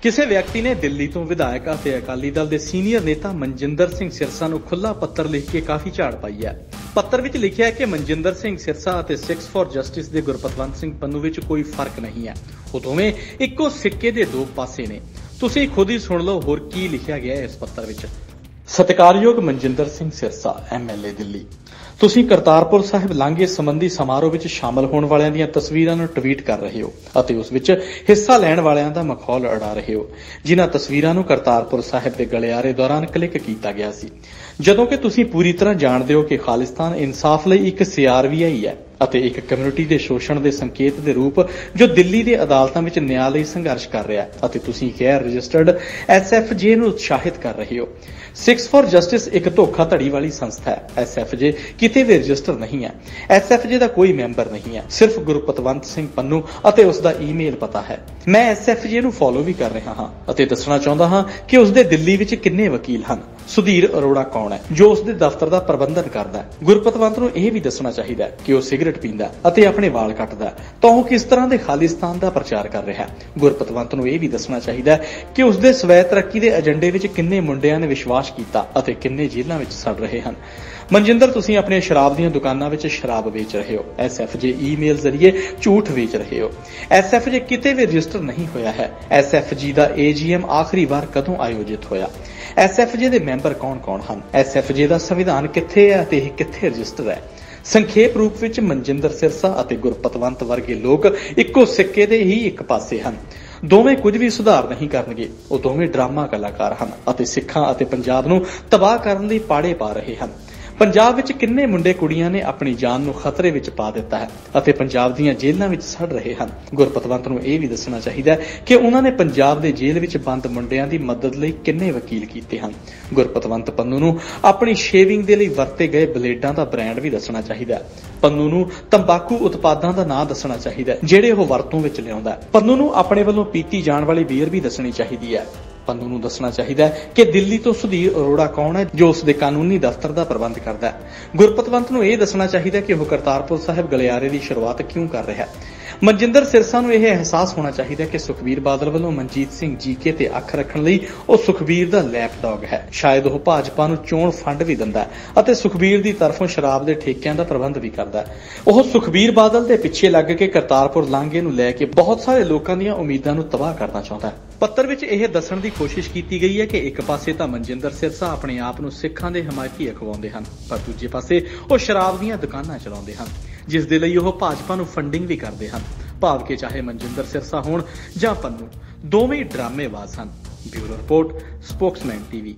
ਕਿਸੇ ਵਿਅਕਤੀ ਨੇ ਦਿੱਲੀ ਤੋਂ ਵਿਧਾਇਕ ਅਤੇ ਅਕਾਲੀ ਦਲ ਦੇ ਸੀਨੀਅਰ ਨੇਤਾ ਮਨਜਿੰਦਰ ਸਿੰਘ ਸਿਰਸਾ ਨੂੰ ਖੁੱਲ੍ਹਾ ਪੱਤਰ ਲਿਖ ਕੇ ਕਾਫੀ ਝਾੜ ਪਾਈ ਹੈ। ਪੱਤਰ ਵਿੱਚ ਲਿਖਿਆ ਹੈ ਕਿ ਮਨਜਿੰਦਰ ਸਿੰਘ ਸਿਰਸਾ ਅਤੇ ਸਿੱਖਸ ਫਾਰ ਜਸਟਿਸ ਦੇ ਗੁਰਪਤਵੰਤ ਸਿੰਘ ਪੰਨੂ ਵਿੱਚ ਕੋਈ ਫਰਕ ਨਹੀਂ ਹੈ। ਉਹ ਦੋਵੇਂ ਇੱਕੋ ਸਿੱਕੇ ਦੇ ਦੋ ਪਾਸੇ ਨੇ। ਤੁਸੀਂ ਖੁਦ ਹੀ ਸੁਣ ਲਓ ਹੋਰ ਕੀ ਲਿਖਿਆ ਗਿਆ ਹੈ ਇਸ ਪੱਤਰ ਵਿੱਚ। ਸਤਿਕਾਰਯੋਗ ਮਨਜਿੰਦਰ ਸਿੰਘ ਸਿਰਸਾ MLA ਦਿੱਲੀ, ਤੁਸੀਂ ਕਰਤਾਰਪੁਰ ਸਾਹਿਬ ਲਾਂਘੇ ਸੰਬੰਧੀ ਸਮਾਰੋਹ ਵਿੱਚ ਸ਼ਾਮਲ ਹੋਣ ਵਾਲਿਆਂ ਦੀਆਂ ਤਸਵੀਰਾਂ ਨੂੰ ਟਵੀਟ ਕਰ ਰਹੇ ਹੋ ਅਤੇ ਉਸ ਵਿੱਚ ਹਿੱਸਾ ਲੈਣ ਵਾਲਿਆਂ ਦਾ ਮਖੌਲ ਉਡਾ ਰਹੇ ਹੋ, ਜਿਨ੍ਹਾਂ ਤਸਵੀਰਾਂ ਨੂੰ ਕਰਤਾਰਪੁਰ ਸਾਹਿਬ ਦੇ ਗਲਿਆਰੇ ਦੌਰਾਨ ਕਲਿੱਕ ਕੀਤਾ ਗਿਆ ਸੀ। ਜਦੋਂ ਕਿ ਤੁਸੀਂ ਪੂਰੀ ਤਰ੍ਹਾਂ ਜਾਣਦੇ ਹੋ ਕਿ ਖਾਲਿਸਤਾਨ ਇਨਸਾਫ ਲਈ ਇੱਕ CRVI ਹੈ ਅਤੇ ਇੱਕ ਕਮਿਊਨਿਟੀ ਦੇ ਸ਼ੋਸ਼ਣ ਦੇ ਸੰਕੇਤ ਦੇ ਰੂਪ ਜੋ ਦਿੱਲੀ ਦੇ ਅਦਾਲਤਾਂ ਵਿੱਚ ਨਿਆਂ ਲਈ ਸੰਘਰਸ਼ ਕਰ ਰਿਹਾ ਹੈ ਅਤੇ ਤੁਸੀਂ ਗੈਰ ਰਜਿਸਟਰਡ SFJ ਨੂੰ ਉਤਸ਼ਾਹਿਤ ਕਰ ਰਹੇ ਹੋ। ਸਿੱਖਸ ਫਾਰ ਜਸਟਿਸ ਇੱਕ ਧੋਖਾਧੜੀ ਵਾਲੀ ਸੰਸਥਾ ਹੈ। SFJ ਕਿਤੇ ਵੀ ਰਜਿਸਟਰ ਨਹੀਂ ਹੈ। SFJ ਦਾ ਕੋਈ ਮੈਂਬਰ ਨਹੀਂ ਹੈ, ਸਿਰਫ ਗੁਰਪਤਵੰਤ ਸਿੰਘ ਪੰਨੂ ਅਤੇ ਉਸ ਦਾ ਈਮੇਲ ਪਤਾ ਹੈ। ਮੈਂ SFJ ਨੂੰ ਫੋਲੋ ਵੀ ਕਰ ਰਿਹਾ ਹਾਂ ਅਤੇ ਦੱਸਣਾ ਚਾਹੁੰਦਾ ਹਾਂ ਕਿ ਉਸ ਦੇ ਦਿੱਲੀ ਵਿੱਚ ਕਿੰਨੇ ਵਕੀਲ ਹਨ। ਸੁਧੀਰ ਅਰੋੜਾ ਕੌਣ ਹੈ ਜੋ ਉਸ ਦੇ ਦਫ਼ਤਰ ਦਾ ਪ੍ਰਬੰਧਨ ਕਰਦਾ ਹੈ। ਗੁਰਪਤਵੰਤ ਨੂੰ ਇਹ ਵੀ ਦੱਸਣਾ ਚਾਹੀਦਾ ਹੈ ਕਿ ਉਹ ਸਿਗਰਟ ਪੀਂਦਾ ਅਤੇ ਆਪਣੇ ਵਾਲ ਕੱਟਦਾ ਤਾਂ ਉਹ ਕਿਸ ਤਰ੍ਹਾਂ ਦੇ ਖਾਲਿਸਤਾਨ ਦਾ ਪ੍ਰਚਾਰ ਕਰ ਰਿਹਾ ਹੈ। ਗੁਰਪਤਵੰਤ ਨੂੰ ਇਹ ਵੀ ਦੱਸਣਾ ਚਾਹੀਦਾ ਹੈ ਕਿ ਉਸ ਦੇ ਸਵੈ ਤਰੱਕੀ ਦੇ ਏਜੰਡੇ ਵਿੱਚ ਕਿੰਨੇ ਮੁੰਡਿਆਂ ਨੇ ਵਿਸ਼ਵਾਸ ਕੀਤਾ ਅਤੇ ਕਿੰਨੇ ਜੇਲ੍ਹਾਂ ਵਿੱਚ ਸੜ ਰਹੇ ਹਨ। ਮਨਜਿੰਦਰ, ਤੁਸੀਂ ਆਪਣੀਆਂ ਸ਼ਰਾਬ ਦੀਆਂ ਦੁਕਾਨਾਂ ਵਿੱਚ ਸ਼ਰਾਬ ਵੇਚ ਰਹੇ ਹੋ। SFJ ਈਮੇਲ ਜ਼ਰੀਏ ਝੂਠ ਵੇਚ ਰਹੇ ਹੋ। SFJ ਕਿਤੇ ਵੀ ਰਜਿਸਟਰ ਨਹੀਂ ਹੋਇਆ ਹੈ। SFG ਦਾ AGM ਆਖਰੀ ਵਾਰ ਕਦੋਂ ਆਯੋਜਿਤ ਹੋਇਆ? SFJ ਦੇ ਮੈਂਬਰ ਕੌਣ-ਕੌਣ ਹਨ? SFJ ਦਾ ਸੰਵਿਧਾਨ ਕਿੱਥੇ ਹੈ ਅਤੇ ਇਹ ਕਿੱਥੇ ਰਜਿਸਟਰ ਹੈ? ਸੰਖੇਪ ਰੂਪ ਵਿੱਚ ਮਨਜਿੰਦਰ ਸਿਰਸਾ ਅਤੇ ਗੁਰਪਤਵੰਤ ਵਰਗੇ ਲੋਕ ਇੱਕੋ ਸਿੱਕੇ ਦੇ ਹੀ ਇੱਕ ਪਾਸੇ ਹਨ। ਦੋਵੇਂ ਕੁਝ ਵੀ ਸੁਧਾਰ ਨਹੀਂ ਕਰਨਗੇ। ਉਹ ਦੋਵੇਂ ਡਰਾਮਾ ਕਲਾਕਾਰ ਹਨ ਅਤੇ ਸਿੱਖਾਂ ਅਤੇ ਪੰਜਾਬ ਨੂੰ ਤਬਾਹ ਕਰਨ ਲਈ ਪਾੜੇ ਪਾ ਰਹੇ ਹਨ। ਪੰਜਾਬ ਵਿੱਚ ਕਿੰਨੇ ਮੁੰਡੇ ਕੁੜੀਆਂ ਨੇ ਆਪਣੀ ਜਾਨ ਨੂੰ ਖਤਰੇ ਵਿੱਚ ਪਾ ਦਿੱਤਾ ਹੈ ਅਤੇ ਪੰਜਾਬ ਦੀਆਂ ਜੇਲ੍ਹਾਂ ਵਿੱਚ ਸੜ ਰਹੇ ਹਨ। ਗੁਰਪਤਵੰਤ ਨੂੰ ਇਹ ਵੀ ਦੱਸਣਾ ਚਾਹੀਦਾ ਹੈ ਕਿ ਉਹਨਾਂ ਨੇ ਪੰਜਾਬ ਦੇ ਜੇਲ੍ਹ ਵਿੱਚ ਬੰਦ ਮੁੰਡਿਆਂ ਦੀ ਮਦਦ ਲਈ ਕਿੰਨੇ ਵਕੀਲ ਕੀਤੇ ਹਨ। ਗੁਰਪਤਵੰਤ ਪੰਨੂ ਨੂੰ ਆਪਣੀ ਸ਼ੇਵਿੰਗ ਦੇ ਲਈ ਵਰਤੇ ਗਏ ਬਲੇਡਾਂ ਦਾ ਬ੍ਰਾਂਡ ਵੀ ਦੱਸਣਾ ਚਾਹੀਦਾ ਹੈ। ਪੰਨੂ ਨੂੰ ਤੰਬਾਕੂ ਉਤਪਾਦਾਂ ਦਾ ਨਾਂ ਦੱਸਣਾ ਚਾਹੀਦਾ ਹੈ ਜਿਹੜੇ ਉਹ ਵਰਤੋਂ ਵਿੱਚ ਲਿਆਉਂਦਾ ਹੈ। ਪੰਨੂ ਨੂੰ ਆਪਣੇ ਵੱਲੋਂ ਪੀਤੀ ਜਾਣ ਵਾਲੀ ਬੀਅਰ ਵੀ ਦੱਸਣੀ ਚਾਹੀਦੀ ਹੈ। ਪੰਨੂ ਨੂੰ ਦੱਸਣਾ ਚਾਹੀਦਾ ਹੈ ਕਿ ਦਿੱਲੀ ਤੋਂ ਸੁਧੀਰ ਅਰੋੜਾ ਕੌਣ ਹੈ ਜੋ ਉਸ ਦੇ ਕਾਨੂੰਨੀ ਦਫ਼ਤਰ ਦਾ ਪ੍ਰਬੰਧ ਕਰਦਾ ਹੈ। ਗੁਰਪਤਵੰਤ ਨੂੰ ਇਹ ਦੱਸਣਾ ਚਾਹੀਦਾ ਹੈ ਕਿ ਉਹ ਕਰਤਾਰਪੁਰ ਸਾਹਿਬ ਗਲਿਆਰੇ ਦੀ ਸ਼ੁਰੂਆਤ ਕਿਉਂ ਕਰ ਰਿਹਾ ਹੈ। ਮਨਜਿੰਦਰ ਸਿਰਸਾ ਨੂੰ ਇਹ ਅਹਿਸਾਸ ਹੋਣਾ ਚਾਹੀਦਾ ਹੈ ਕਿ ਸੁਖਬੀਰ ਬਾਦਲ ਵੱਲੋਂ ਮਨਜੀਤ ਸਿੰਘ GK ਤੇ ਅੱਖ ਰੱਖਣ ਲਈ ਉਹ ਸੁਖਬੀਰ ਦਾ ਲੈਪਡੌਗ ਹੈ। ਸ਼ਾਇਦ ਉਹ ਭਾਜਪਾ ਨੂੰ ਚੋਣ ਫੰਡ ਵੀ ਦਿੰਦਾ ਹੈ ਅਤੇ ਸੁਖਬੀਰ ਦੀ ਤਰਫੋਂ ਸ਼ਰਾਬ ਦੇ ਠੇਕਿਆਂ ਦਾ ਪ੍ਰਬੰਧ ਵੀ ਕਰਦਾ ਹੈ। ਉਹ ਸੁਖਬੀਰ ਬਾਦਲ ਦੇ ਪਿੱਛੇ ਲੱਗ ਕੇ ਕਰਤਾਰਪੁਰ ਲਾਂਘੇ ਨੂੰ ਲੈ ਕੇ ਬਹੁਤ ਸਾਰੇ ਲੋਕਾਂ ਦੀਆਂ ਉਮੀਦਾਂ ਨੂੰ ਤਬਾਹ ਕਰਨਾ ਚਾਹੁੰਦਾ ਹੈ। ਪੱਤਰ ਵਿੱਚ ਇਹ ਦੱਸਣ ਦੀ ਕੋਸ਼ਿਸ਼ ਕੀਤੀ ਗਈ ਹੈ ਕਿ ਇੱਕ ਪਾਸੇ ਤਾਂ ਮਨਜਿੰਦਰ ਸਿਰਸਾ ਆਪਣੇ ਆਪ ਨੂੰ ਸਿੱਖਾਂ ਦੇ ਹਮਾਇਤੀ ਅਖਵਾਉਂਦੇ ਹਨ, ਪਰ ਦੂਜੇ ਪਾਸੇ ਉਹ ਸ਼ਰਾਬ ਦੀਆਂ ਦੁਕਾਨਾਂ ਚਲਾਉਂਦੇ ਹਨ ਜਿਸ ਦੇ ਲਈ ਉਹ ਭਾਜਪਾ ਨੂੰ ਫੰਡਿੰਗ ਵੀ ਕਰਦੇ ਹਨ। ਭਾਵ ਕਿ ਚਾਹੇ ਮਨਜਿੰਦਰ ਸਿਰਸਾ ਹੋਣ ਜਾਂ ਪੰਨੂ, ਦੋਵੇਂ ਡਰਾਮੇਬਾਜ਼ ਹਨ। Bureau report, spokesman TV।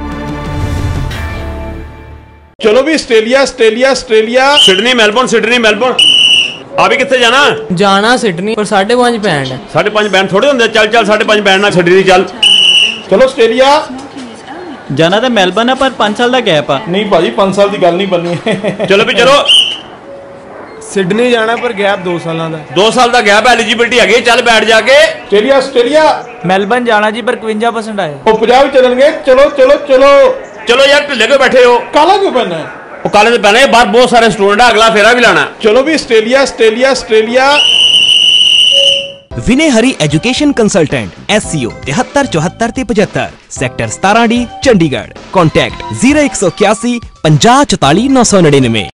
चलो भी ऑस्ट्रेलिया सिडनी मेलबोर्न अभी कितने जाना सिडनी पर 5.5 बैंड है। 5.5 बैंड थोड़े होंगे। चल 5.5 बैंड ना सिडनी चल। चलो ऑस्ट्रेलिया जाना तो मेलबर्न है पर 5 साल का गैप है। नहीं भाजी 5 साल की गल नहीं बननी। चलो भी चलो सिडनी जाना पर गैप 2 साल का। 2 साल का गैप एलिजिबिलिटी है। चल बैठ जाके ऑस्ट्रेलिया मेलबर्न जाना जी पर 51% आए। 50 चलेंगे। चलो यार ढिले क्यों बैठे हो? काला क्यों पहना है? वो काले से पहने बाहर बहुत सारे स्टूडेंट है, अगला फेरा भी लाना। चलो भी Australia Vinay Hari education consultant SCO 73 74 75 sector 17D Chandigarh. Contact 0181 50 44 999।